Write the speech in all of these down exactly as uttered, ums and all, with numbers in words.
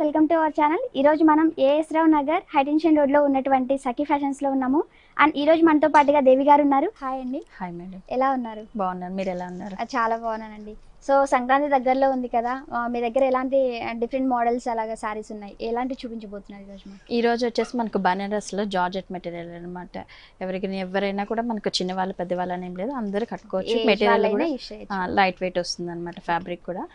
Welcome to our channel. ఈ రోజు మనం AS Rao Nagar high tension road లో ఉన్నటువంటి సఖీ ఫ్యాషన్స్ లో ఉన్నాము. అండ్ ఈ రోజు మనతో పాటుగా దేవి గారు ఉన్నారు. హాయ్ అండి. Hi madam. ఎలా ఉన్నారు? బాగున్నాను, మీరు ఎలా ఉన్నారు? చాలా బాగున్నానండి. సో సంక్రాంతి దగ్గరలో ఉంది కదా, మీ దగ్గర ఎలాంటి డిఫరెంట్ మోడల్స్ అలాగా సారీస్ ఉన్నాయి, ఎలాంటి చూపించబోతున్నారు ఈ రోజు? ఈ రోజు వచ్చేసి మనకు బనారస్లో జార్జెట్ మెటీరియల్ అనమాట. ఎవరికి ఎవరైనా కూడా మనకు చిన్నవాళ్ళు పెద్దవాళ్ళు అని ఏం లేదు, అందరూ కట్టుకోవచ్చు. మెటీరియల్ కూడా లైట్ వెయిట్ వస్తుంది అనమాట, ఫ్యాబ్రిక్ కూడా.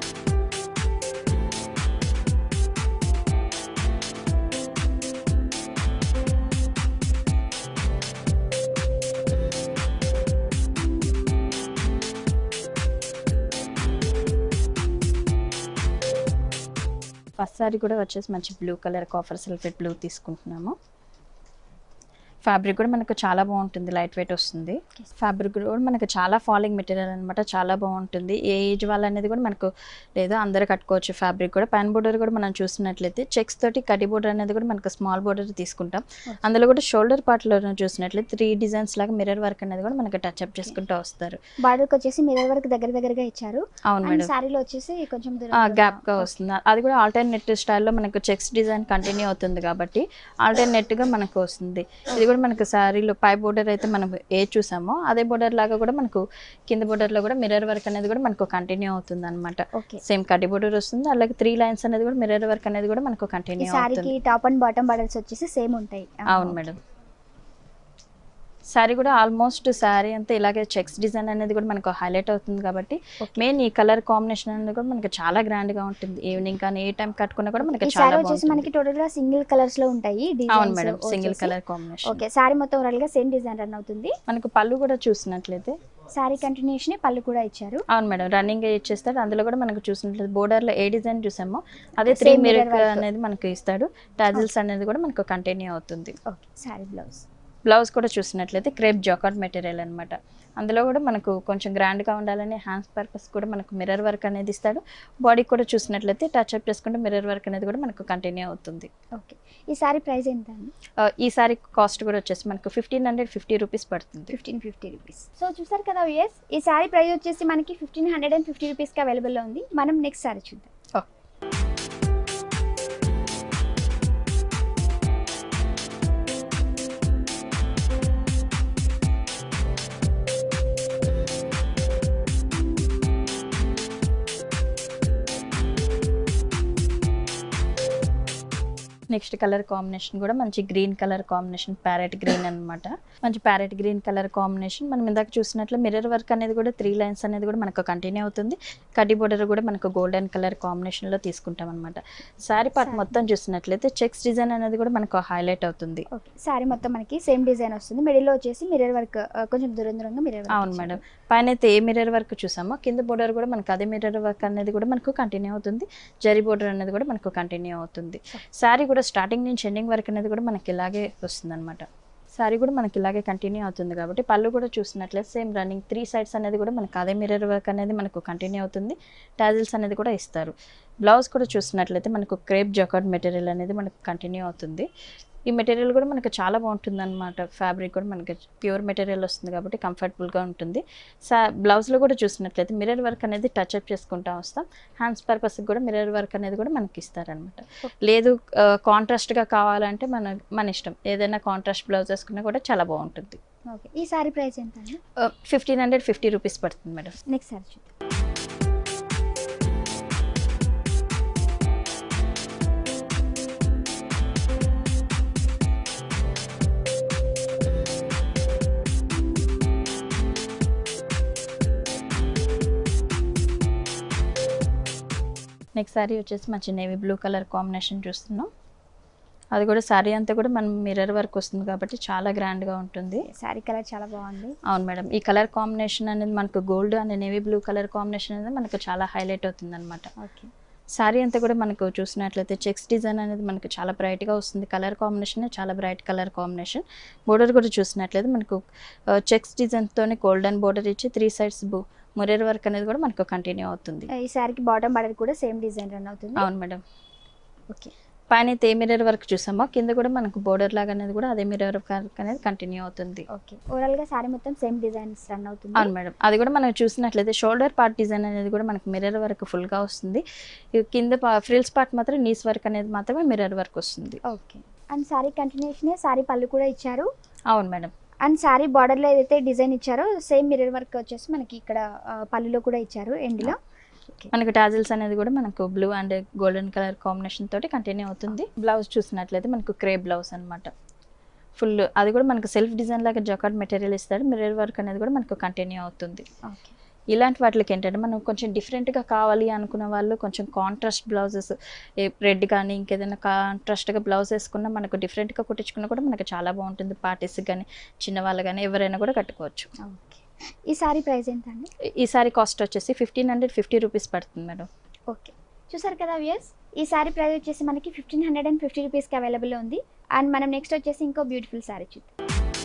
ఫస్ట్ సారీ కూడా వచ్చేసి మంచి blue colour copper sulphate blue తీసుకుంటున్నాము. ఫ్యాబ్రిక్ కూడా మనకు చాలా బాగుంటుంది, లైట్ వెయిట్ వస్తుంది. ఫ్యాబ్రిక్ కూడా మనకు చాలా ఫాలింగ్ మెటీరియల్ అనమాట, చాలా బాగుంటుంది. ఏ ఏజ్ వాళ్ళు అనేది కూడా మనకు లేదా అందరూ కట్టుకోవచ్చు. ఫ్యాబ్రిక్ కూడా పైన బోర్డర్ కూడా మనం చూసినట్లయితే చెక్స్ తోటి కటి బోర్డర్ అనేది కూడా మనకు స్మాల్ బోర్డర్ తీసుకుంటాం. అందులో కూడా షోల్డర్ పార్ట్లో చూసినట్లయితే త్రీ డిజైన్స్ లాగా మిర్రర్ వర్క్ అనేది కూడా మనకు టచ్ అప్ చేసుకుంటూ వస్తారు. బార్డర్కి వచ్చేసి మిర్రర్ వర్క్ దగ్గర దగ్గరగా ఇచ్చారు. అవును మేడం. సారీలో వచ్చేసి కొంచెం గ్యాప్ గా వస్తుంది. అది కూడా ఆల్టర్నేట్ స్టైల్లో మనకు చెక్స్ డిజైన్ కంటిన్యూ అవుతుంది కాబట్టి ఆల్టర్నేట్ గా మనకు వస్తుంది. ఇది కూడా మనకు శారీలో పై బోర్డర్ అయితే మనం ఏ చూసామో అదే బోర్డర్ లాగా కూడా మనకు కింద బోర్డర్ లో కూడా మిర్రర్ వర్క్ అనేది కూడా మనకు కంటిన్యూ అవుతుంది అనమాట. సేమ్ కటి బోర్డర్ వస్తుంది, అలాగే త్రీ లైన్స్ అనేది కూడా మిర్రర్ వర్క్ అనేది కూడా మనకు కంటిన్యూ అవుతుంది. టాప్ అండ్ బాటమ్ బోర్డర్స్ వచ్చేసి సేమ్ ఉంటాయి. అవును మేడం. శారీ కూడా ఆల్మోస్ట్ శారీ అంతా ఇలాగే చెక్స్ డిజైన్ అనేది కూడా మనకు హైలైట్ అవుతుంది కాబట్టి మెయిన్ ఈ కలర్ కాంబినేషన్ అనేది కూడా మనకి చాలా గ్రాండ్ గా ఉంటుంది. ఈవినింగ్ కానీ ఏ టైం కట్టుకున్నా కూడా మనకి చాలా బాగుంటుంది. మనకి టోటల్ గా సింగిల్ కలర్స్ లో ఉంటాయి. అవును మేడం, single colour combination. Okay, sari మొత్తం ఓవరాల్ గా సేమ్ డిజైన్ రన్ అవుతుంది. మనకు పళ్ళు కూడా చూసినట్లయితే శారీ కంటిన్యూషన్ పళ్ళు కూడా ఇచ్చారు. అవును మేడం, రన్నింగ్ ఇచ్చేస్తాడు. అందులో కూడా మనకు చూసినట్లయితే బోర్డర్ లో ఏ డిజైన్ చూసామో అదే త్రీ మిర్రర్ అనేది మనకు ఇస్తాడు. టాజిల్స్ అనేది కూడా మనకు కంటిన్యూ అవుతుంది. ఓకే, శారీ బ్లౌజ్ బ్లౌజ్ కూడా చూసినట్లయితే క్రేప్ జాకార్డ్ మెటీరియల్ అనమాట. అందులో కూడా మనకు కొంచెం గ్రాండ్గా ఉండాలని హ్యాండ్స్ పర్పస్ కూడా మనకు మిర్రర్ వర్క్ అనేది ఇస్తాడు. బాడీ కూడా చూసినట్లయితే టచ్ అప్ చేసుకుంటే మిర్రర్ వర్క్ అనేది కూడా మనకు కంటిన్యూ అవుతుంది. ఓకే, ఈ సారీ ప్రైస్ ఎంత అండి? ఈ సారీ కాస్ట్ కూడా వచ్చేసి మనకు ఫిఫ్టీన్ హండ్రెడ్ ఫిఫ్టీ రూపీస్ పడుతుంది. Fifteen fifty rupees. సో చూసారు కదా ఎస్, ఈ సారీ ప్రైస్ వచ్చేసి మనకి ఫిఫ్టీన్ హండ్రెడ్ అండ్ ఫిఫ్టీ రూపీస్కి అవైలబుల్లో ఉంది. మనం నెక్స్ట్ సారీ చూద్దాం. నెక్స్ట్ కలర్ కాంబినేషన్ కూడా మంచి green colour combination, parrot green అనమాట. మంచి ప్యారెట్ గ్రీన్ కలర్ కాంబినేషన్. మనం ఇందాక చూసినట్లు మిర్రర్ వర్క్ అనేది కూడా త్రీ లైన్స్ అనేది కూడా మనకు కంటిన్యూ అవుతుంది. కడ్డీ బోర్డర్ కూడా మనకు గోల్డెన్ కలర్ కాంబినేషన్ లో తీసుకుంటాం అనమాట. శారీ పార్ట్ మొత్తం చూసినట్లయితే చెక్స్ డిజైన్ అనేది కూడా మనకు హైలైట్ అవుతుంది. శారీ మొత్తం మనకి సేమ్ డిజైన్ వస్తుంది. మిడిల్ లో వచ్చేసి మిర్రర్ వర్క్ కొంచెం దూరం దూరంగా మిర్రర్. అవును మేడం, పైన అయితే ఏ మిర్రర్ వర్క్ చూసామో కింద బోర్డర్ కూడా మనకు అదే మిర్రర్ వర్క్ అనేది కూడా మనకు కంటిన్యూ అవుతుంది. జరీ బోర్డర్ అనేది కూడా మనకు కంటిన్యూ అవుతుంది. శారీ కూడా స్టార్టింగ్ నుంచి ఎండింగ్ వరకు అనేది కూడా మనకి ఇలాగే వస్తుంది అనమాట. శారీ కూడా మనకి ఇలాగే కంటిన్యూ అవుతుంది కాబట్టి పళ్ళు కూడా చూసినట్లయితే సేమ్ రన్నింగ్ త్రీ సైడ్స్ అనేది కూడా మనకు అదే మిర్రర్ వర్క్ అనేది మనకు కంటిన్యూ అవుతుంది. టాజిల్స్ అనేది కూడా ఇస్తారు. బ్లౌజ్ కూడా చూసినట్లయితే మనకు క్రేప్ జాకార్డ్ మెటీరియల్ అనేది మనకు కంటిన్యూ అవుతుంది. ఈ మెటీరియల్ కూడా మనకు చాలా బాగుంటుంది అనమాట. ఫ్యాబ్రిక్ కూడా మనకి ప్యూర్ మెటీరియల్ వస్తుంది కాబట్టి కంఫర్టబుల్గా ఉంటుంది. సా బ్లౌజ్లో కూడా చూసినట్లయితే మిర్రర్ వర్క్ అనేది టచ్ అప్ చేసుకుంటూ వస్తాం. హ్యాండ్స్ పర్పస్కి కూడా మిర్రర్ వర్క్ అనేది కూడా మనకి ఇస్తారనమాట. లేదు కాంట్రాస్ట్గా కావాలంటే మన మన ఇష్టం, ఏదైనా కాంట్రాస్ట్ బ్లౌజ్ వేసుకున్నా కూడా చాలా బాగుంటుంది. ఓకే, ఈ సారీ ప్రైస్ ఎంత? ఫిఫ్టీన్ హండ్రెడ్ ఫిఫ్టీ రూపీస్ పడుతుంది మేడం. నెక్స్ట్ సారీ చూద్దాం. నెక్స్ట్ శారీ వచ్చేసి మంచి నేవీ బ్లూ కలర్ కాంబినేషన్ చూస్తున్నాం. అది కూడా శారీ అంతా కూడా మనం మిర్రర్ వర్క్ వస్తుంది కాబట్టి చాలా గ్రాండ్గా ఉంటుంది. శారీ కలర్ చాలా బాగుంది. అవును మేడం, ఈ కలర్ కాంబినేషన్ అనేది మనకు gold and navy blue colour combination అనేది మనకు చాలా హైలైట్ అవుతుంది అనమాట. ఓకే, శారీ అంతా కూడా మనకు చూసినట్లయితే చెక్స్ డిజైన్ అనేది మనకు చాలా బ్రైట్గా వస్తుంది. కలర్ కాంబినేషన్ చాలా బ్రైట్ కలర్ కాంబినేషన్. బోర్డర్ కూడా చూసినట్లయితే మనకు చెక్స్ డిజైన్తోనే గోల్డెన్ బోర్డర్ ఇచ్చి త్రీ సైడ్స్ మిర్రర్ వర్క్ అనేది కూడా మనకు కంటిన్యూ అవుతుంది. ఈ శారీకి బాటమ్ బార్డర్ కూడా సేమ్ డిజైన్ రన్ అవుతుంది. అవును మేడం. ఓకే, పైన అయితే ఏ మిర్రర్ వర్క్ చూసామో కింద కూడా మనకు బోర్డర్ లాగా అనేది కూడా అదే మిర్రర్ వర్క్ అనేది కంటిన్యూ అవుతుంది. ఓకే, ఓవరాల్ గా సారీ మొత్తం సేమ్ డిజైన్స్ రన్ అవుతుంది. అవును మేడం, అది కూడా మనం చూసినట్లయితే షోల్డర్ పార్ట్ డిజైన్ అనేది కూడా మనకు మిర్రర్ వర్క్ ఫుల్ గా వస్తుంది. ఈ కింద ఫ్రిల్స్ పార్ట్ మాత్రం నీస్ వర్క్ అనేది మాత్రమే మిర్రర్ వర్క్ వస్తుంది. Okay, and sari continuation sari పళ్ళు కూడా ఇచ్చారు. అవును మేడం, అండ్ సారీ బార్డర్ లో ఏదైతే డిజైన్ ఇచ్చారో సేమ్ మిర్రర్ వర్క్ వచ్చేసి మనకి ఇక్కడ ఆ, పళ్ళులో కూడా ఇచ్చారు ఎండ్ లో. మనకు టాజిల్స్ అనేది కూడా మనకు blue and golden colour combination తోటి కంటిన్యూ అవుతుంది. బ్లౌజ్ చూసినట్లయితే మనకు క్రే బ్లౌజ్ అనమాట ఫుల్, అది కూడా మనకు సెల్ఫ్ డిజైన్ లాగా జకార్డ్ మెటీరియల్ ఇస్తాడు. మిర్రర్ వర్క్ అనేది కూడా మనకు కంటిన్యూ అవుతుంది. ఓకే, ఇలాంటి వాటికి ఏంటంటే మనం కొంచెం డిఫరెంట్గా కావాలి అనుకున్న వాళ్ళు కొంచెం కాంట్రాస్ట్ బ్లౌజెస్ రెడ్ కానీ ఇంకేదైనా కాంట్రాస్ట్గా బ్లౌజ్ వేసుకున్నా మనకు డిఫరెంట్గా కుట్టించుకున్నా కూడా మనకు చాలా బాగుంటుంది. పార్టీస్కి కానీ చిన్నవాళ్ళు కానీ ఎవరైనా కూడా కట్టుకోవచ్చు. ఓకే, ఈ సారీ ప్రైస్ ఎంత అండి? ఈ సారీ కాస్ట్ వచ్చేసి ఫిఫ్టీన్ హండ్రెడ్ ఫిఫ్టీ రూపీస్ పడుతుంది మేడం. ఓకే, చూసారు కదా వ్యూయర్స్, ఈ సారీ ప్రైస్ వచ్చేసి మనకి ఫిఫ్టీన్ హండ్రెడ్ అండ్ ఫిఫ్టీ రూపీస్కి అవైలబుల్ ఉంది. అండ్ మనం నెక్స్ట్ వచ్చేసి ఇంకో బ్యూటిఫుల్ సారీ చూద్దాం.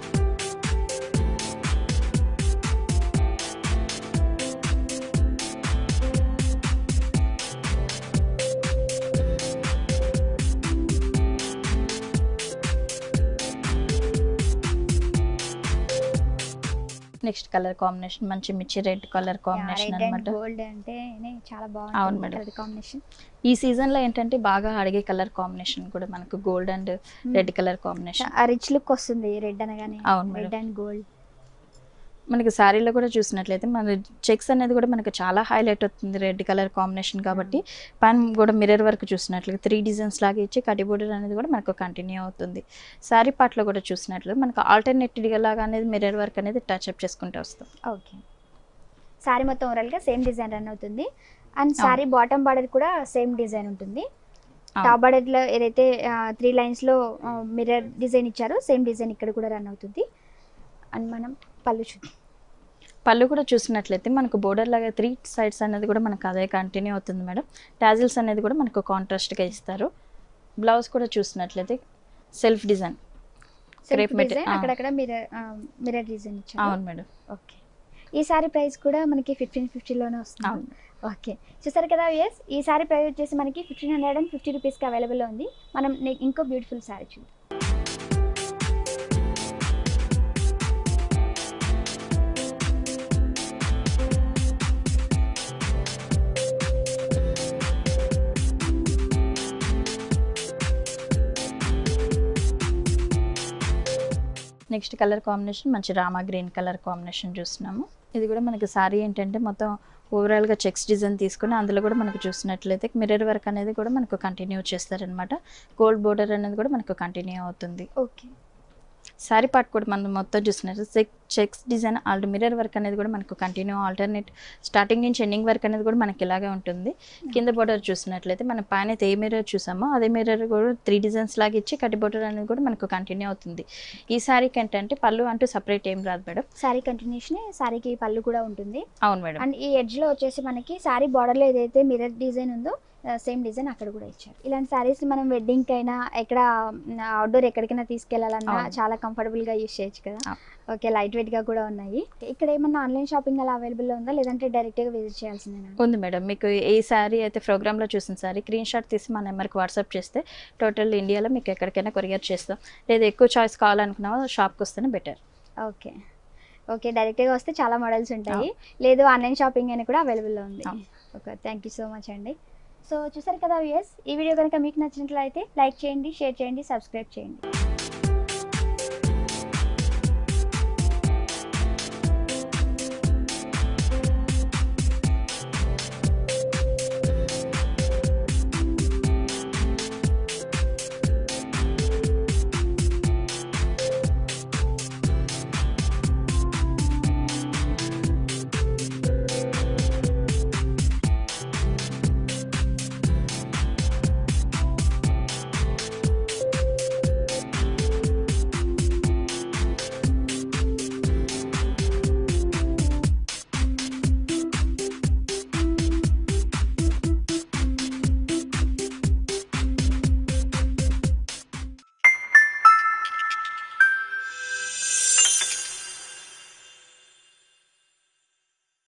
నెక్స్ట్ కలర్ కాంబినేషన్ మంచి మిర్చి రెడ్ కలర్ కాంబినేషన్ అన్నమాట. గోల్డ్ అంటే చాలా అవును బాగుంది మేడం. Colour combination. ఈ సీజన్ లో ఏంటంటే బాగా అడిగే కలర్ కాంబినేషన్ కూడా మనకు gold and red colour combination. ఆ రిచ్ లుక్ వస్తుంది రెడ్ అనగానే. అవును మేడం. Red and gold. మనకి శారీలో కూడా చూసినట్లయితే మన చెక్స్ అనేది కూడా మనకు చాలా హైలైట్ అవుతుంది రెడ్ కలర్ కాంబినేషన్ కాబట్టి. పైన కూడా మిర్రర్ వర్క్ చూసినట్లయితే త్రీ డిజైన్స్ లాగా ఇచ్చి కడి బోర్డర్ అనేది కూడా మనకు కంటిన్యూ అవుతుంది. శారీ పార్ట్లో కూడా చూసినట్లయితే మనకు ఆల్టర్నేటివ్ లాగా అనేది మిర్రర్ వర్క్ అనేది టచ్ అప్ చేసుకుంటూ వస్తాం. ఓకే, సారీ మొత్తం ఓవరాల్గా సేమ్ డిజైన్ రన్ అవుతుంది. అండ్ సారీ బాటమ్ బార్డర్ కూడా సేమ్ డిజైన్ ఉంటుంది. టాప్ బార్డర్లో ఏదైతే త్రీ లైన్స్లో మిర్రర్ డిజైన్ ఇచ్చారో సేమ్ డిజైన్ ఇక్కడ కూడా రన్ అవుతుంది. అండ్ మనం పళ్ళు చూద్దాం. పళ్ళు కూడా చూసినట్లయితే మనకు బోర్డర్ లాగా త్రీ సైడ్స్ అనేది కూడా మనకు అదే కంటిన్యూ అవుతుంది మేడం. టాజిల్స్ అనేది కూడా మనకు కాంట్రాస్ట్గా ఇస్తారు. బ్లౌజ్ కూడా చూసినట్లయితే సెల్ఫ్ డిజైన్ క్రేప్ మెటీరియల్ అక్కడక్కడ మిర్రర్ మిర్రర్ డిజైన్ ఇచ్చారు. అవును మేడం. ఓకే, ఈ సారీ ప్రైస్ కూడా మనకి ఫిఫ్టీన్ ఫిఫ్టీలోనే వస్తుంది. అవును. ఓకే, చూసారు కదా ఎస్, ఈ సారీ ప్రైస్ వచ్చేసి మనకి ఫిఫ్టీన్ హండ్రెడ్ అండ్ ఫిఫ్టీ రూపీస్కి అవైలబుల్ ఉంది. మనం నె- ఇంకో బ్యూటిఫుల్ సారీ చూద్దాం. నెక్స్ట్ కలర్ కాంబినేషన్ మంచి రామా గ్రీన్ కలర్ కాంబినేషన్ చూస్తున్నాము. ఇది కూడా మనకి సారీ ఏంటంటే మొత్తం ఓవరాల్గా చెక్స్ డిజైన్ తీసుకుని అందులో కూడా మనకు చూసినట్లయితే మిర్రర్ వర్క్ అనేది కూడా మనకు కంటిన్యూ చేస్తారనమాట. గోల్డ్ బోర్డర్ అనేది కూడా మనకు కంటిన్యూ అవుతుంది. ఓకే, శారీ పార్ట్ కూడా మనం మొత్తం చూసినట్లయితే checks design already mirror work అనేది కూడా మనకు కంటిన్యూ ఆల్టర్నేట్ స్టార్టింగ్ నుంచి ఎండింగ్ వర్క్ అనేది కూడా మనకి ఇలాగే ఉంటుంది. కింద బోర్డర్ చూసినట్లయితే మన పైన అయితే ఏ మిర్రర్ చూసామో అదే మిర్రర్ కూడా త్రీ డిజైన్స్ లాగా ఇచ్చి కటి బోర్డర్ అనేది కూడా మనకు కంటిన్యూ అవుతుంది. ఈ శారీకి ఏంటంటే పళ్ళు అంటూ సపరేట్ ఏం రాదు మేడం. సారీ కంటిన్యూషన్, సారీకి పళ్ళు కూడా ఉంటుంది. అవును మేడం. అండ్ ఈ ఎడ్జ్ లో వచ్చేసి మనకి సారీ బార్డర్ లో ఏదైతే మిర్రర్ డిజైన్ ఉందో సేమ్ డిజైన్ అక్కడ కూడా ఇచ్చారు. ఇలాంటి సారీస్ మనం వెడ్డింగ్ అయినా ఎక్కడ అవుట్డోర్ ఎక్కడికైనా తీసుకెళ్లాలన్నా చాలా కంఫర్టబుల్ గా యూస్ చేయొచ్చు కదా. ఓకే, లైట్ వెయిట్ గా కూడా ఉన్నాయి. ఇక్కడ ఏమన్నా ఆన్లైన్ షాపింగ్ అలా అవైలబుల్ ఉందా, లేదంటే డైరెక్ట్ గా విజిట్ చేయాల్సిందేనా? ఉంది మేడం. మీకు ఏ శారీ అయితే ప్రోగ్రామ్ లో చూసిన సారీ స్క్రీన్ షాట్ తీసి మా నెంబర్కి వాట్సాప్ చేస్తే టోటల్ ఇండియాలో మీకు ఎక్కడికైనా కొరియర్ చేస్తాం. లేదా ఎక్కువ చాయిస్ కావాలనుకున్నా షాప్కి వస్తేనే బెటర్. ఓకే ఓకే, డైరెక్ట్గా వస్తే చాలా మోడల్స్ ఉంటాయి. లేదు ఆన్లైన్ షాపింగ్ అని కూడా అవైలబుల్లో ఉంది. Okay, thank you so much అండి. సో చూసారు కదా వ్యూయర్స్, ఈ వీడియో కనుక మీకు నచ్చినట్లయితే లైక్ చేయండి, షేర్ చేయండి, సబ్స్క్రైబ్ చేయండి.